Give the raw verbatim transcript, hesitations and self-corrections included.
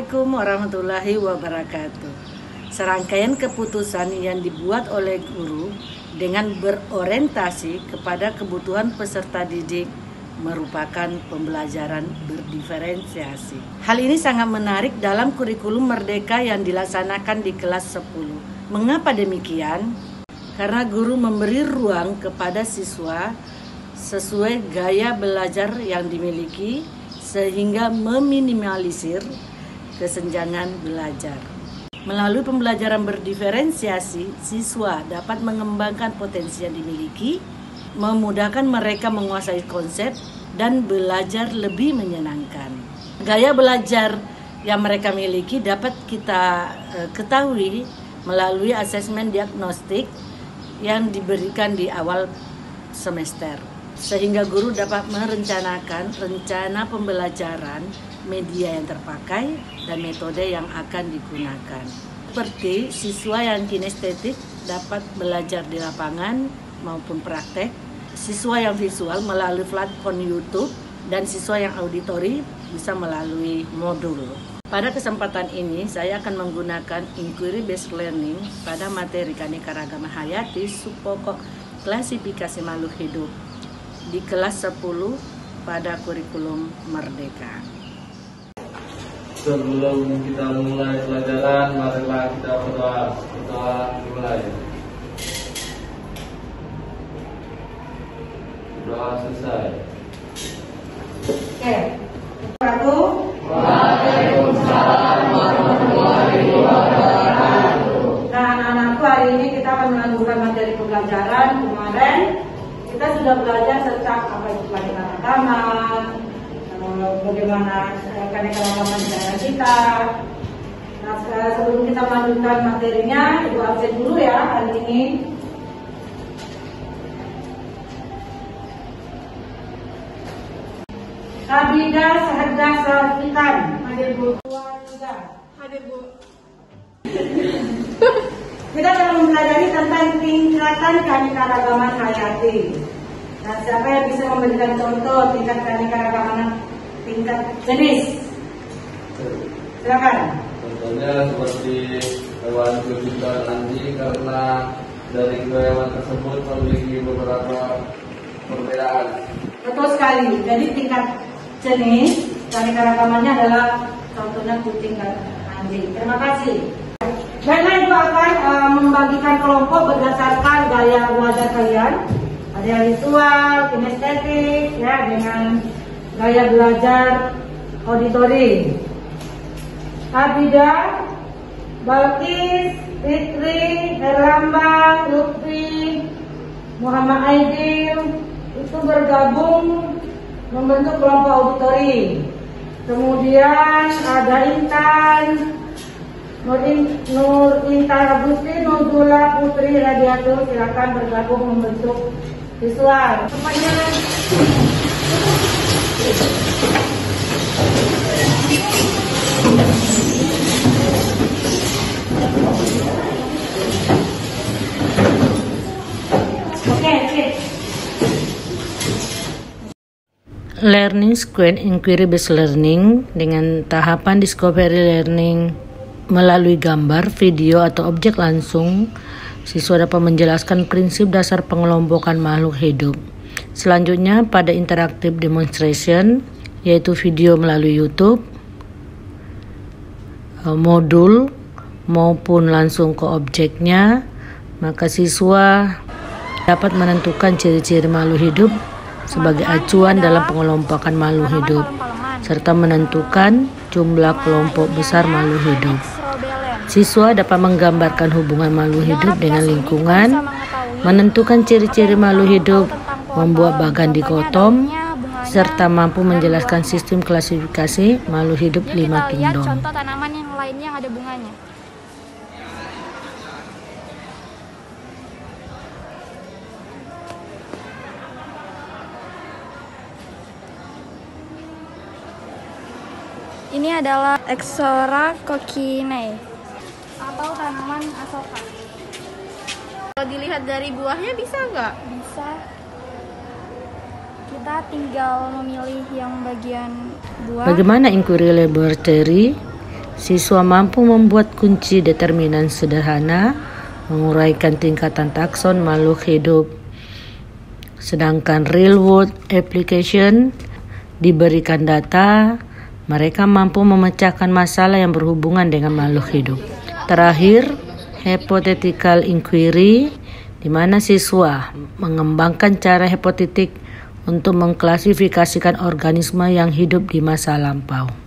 Assalamualaikum warahmatullahi wabarakatuh. Serangkaian keputusan yang dibuat oleh guru dengan berorientasi kepada kebutuhan peserta didik merupakan pembelajaran berdiferensiasi. Hal ini sangat menarik dalam kurikulum Merdeka yang dilaksanakan di kelas sepuluh. Mengapa demikian? Karena guru memberi ruang kepada siswa sesuai gaya belajar yang dimiliki sehingga meminimalisir kesenjangan belajar. Melalui pembelajaran berdiferensiasi, siswa dapat mengembangkan potensi yang dimiliki, memudahkan mereka menguasai konsep, dan belajar lebih menyenangkan. Gaya belajar yang mereka miliki dapat kita uh, ketahui melalui asesmen diagnostik yang diberikan di awal semester, sehingga guru dapat merencanakan rencana pembelajaran, media yang terpakai, dan metode yang akan digunakan. Seperti siswa yang kinestetik dapat belajar di lapangan maupun praktek, siswa yang visual melalui platform YouTube, dan siswa yang auditori bisa melalui modul. Pada kesempatan ini, saya akan menggunakan inquiry based learning pada materi keanekaragaman hayati subpokok klasifikasi makhluk hidup di kelas sepuluh pada kurikulum Merdeka. Sebelum kita mulai pelajaran, marilah kita berdoa. Berdoa dimulai. Doa selesai. Oke. Satu. Waalaikumsalam warahmatullahi wabarakatuh. Nah, anak-anakku, hari ini kita akan melanjutkan materi pembelajaran. Kemarin kita sudah belajar tentang apa itu keanekaragaman, bagaimana keanekaragaman di daerah kita. Nah, sebelum kita melanjutkan materinya, ibu absen dulu ya hari ini. Kabidah seharga serafikan. Hadir Bu. Hadir Bu. Kita akan mempelajari tentang tingkatan keanekaragaman hayati. Nah, siapa yang bisa memberikan contoh tingkat keanekaragaman tingkat jenis? Silakan. Contohnya seperti hewan kucing dan anjing, karena dari kedua hewan tersebut memiliki beberapa perbedaan. Betul sekali. Jadi tingkat jenis keanekaragamannya adalah contohnya kucing dan anjing. Terima kasih. Baiklah, Ibu akan uh, membagikan kelompok berdasarkan gaya belajar kalian. Ada yang visual, kinestetik, ya, dengan gaya belajar auditori. Abida, Balkis, Fitri, Herlambang, Lutfi, Muhammad Aidil itu bergabung membentuk kelompok auditori. Kemudian ada Intan, Nur, In, Nur Intan Agustin, Nurula Putri Radiatur, silakan bergabung membentuk visual. Oke, oke. Learning Square Inquiry Based Learning dengan tahapan Discovery Learning melalui gambar, video, atau objek langsung, siswa dapat menjelaskan prinsip dasar pengelompokan makhluk hidup. Selanjutnya pada interactive demonstration, yaitu video melalui YouTube, modul maupun langsung ke objeknya, maka siswa dapat menentukan ciri-ciri makhluk hidup sebagai acuan dalam pengelompokan makhluk hidup, serta menentukan jumlah kelompok besar makhluk hidup. Siswa dapat menggambarkan hubungan makhluk hidup dengan lingkungan, menentukan ciri-ciri makhluk hidup, membuat bagan dikotom, serta mampu menjelaskan sistem klasifikasi makhluk hidup lima kingdom. Contoh tanaman yang lainnya yang ada bunganya. Ini adalah Exora cochineae atau tanaman asoka. Kalau dilihat dari buahnya bisa nggak? Bisa. Kita tinggal memilih yang bagian buah. Bagaimana inquiry laboratory? Siswa mampu membuat kunci determinan sederhana, menguraikan tingkatan takson makhluk hidup. Sedangkan real world application diberikan data, mereka mampu memecahkan masalah yang berhubungan dengan makhluk hidup. Terakhir, hypothetical inquiry, di mana siswa mengembangkan cara hipotetik untuk mengklasifikasikan organisme yang hidup di masa lampau.